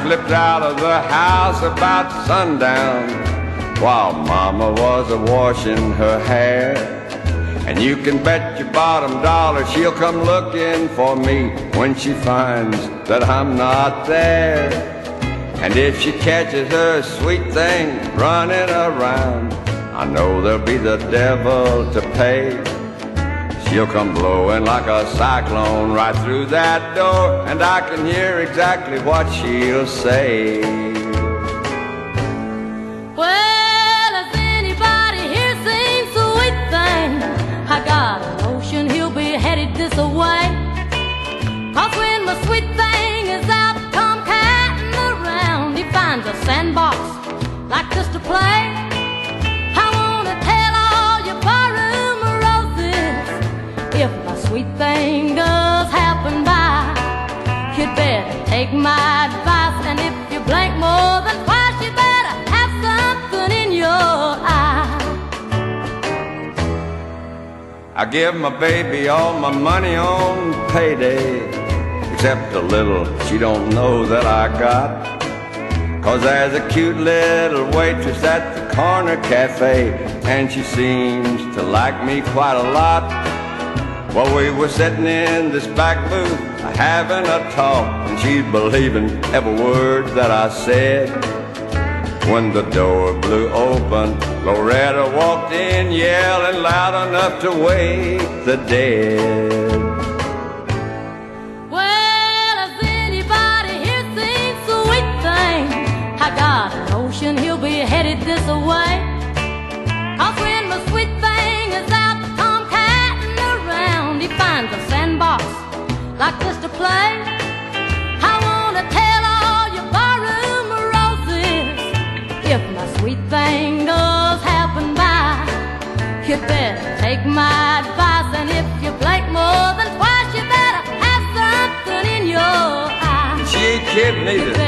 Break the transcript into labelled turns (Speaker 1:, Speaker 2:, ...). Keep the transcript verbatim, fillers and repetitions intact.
Speaker 1: slipped out of the house about sundown while Mama was a-washing her hair. And you can bet your bottom dollar she'll come looking for me when she finds that I'm not there. And if she catches her sweet thing running around, I know there'll be the devil to pay. She'll come blowing like a cyclone right through that door, and I can hear exactly what she'll say.
Speaker 2: Well, has anybody here seen Sweet Thing? I got a notion he'll be headed this way. Cause when my sweet thing is out tomcatting around, he finds a sandbox like this to play. I wanna tell all your barroom roses, if my sweet thing does happen by, you'd better take my advice, and if you blink more than twice, you better have something in your eye.
Speaker 1: I give my baby all my money on payday, except a little she don't know that I got. Cause there's a cute little waitress at the corner cafe, and she seems to like me quite a lot. Well, we were sitting in this back booth having a talk, and she's believing every word that I said. When the door blew open, Loretta walked in yelling loud enough to wake the dead.
Speaker 2: Well, has anybody here seen Sweet Thing? I got a notion he'll be headed this way. Cause when my sweet thing is out tomcatting around, he finds a sandbox like this to play. I wanna tell all your barroom roses, if my sweet thing does happen by, you'd better take my advice, and if you blink more than twice, you better have something in your eye.
Speaker 1: She ain't kidding either.